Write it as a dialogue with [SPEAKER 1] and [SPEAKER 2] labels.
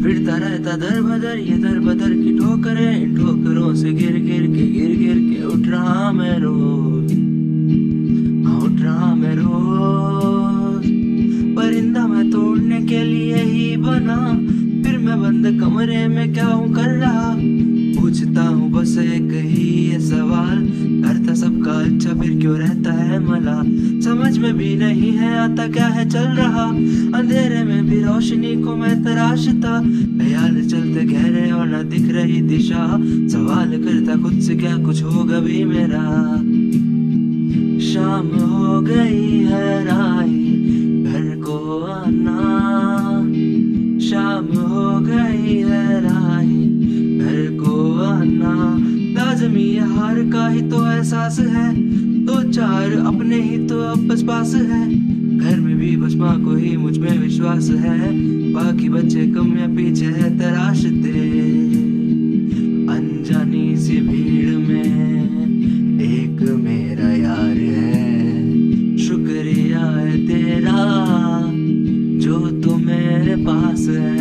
[SPEAKER 1] फिरता रहता दर बदर ये दर बदर की ठोकरें, इन ठोकरों से गिर गिर के उठ रहा मैं रोज, हाँ उठ रहा मैं रोज। परिंदा मैं तोड़ने के लिए ही बना, फिर मैं बंद कमरे में क्या हूँ कर रहा। पूछता हूँ बस एक ही ये सवाल, करता सबका अच्छा फिर क्यों रहता है मला। समझ में भी नहीं है आता क्या है चल रहा, अंधेरे में भी रोशनी को मैं तराशता। ख्याल चलते गहरे और न दिख रही दिशा, सवाल करता खुद से क्या कुछ होगा भी मेरा। शाम हो गई है राही घर को आना, शाम हो गई है राही घर को आना। लाजमी हार का ही तो एहसास है, दो चार अपने ही तो अब बस पास है। घर में भी बस माँ को ही मुझ में विश्वास है, बाकी बच्चे कम या पीछे है तराशते। अनजानी सी भीड़ में एक मेरा यार है, शुक्रिया है तेरा जो तू मेरे पास है।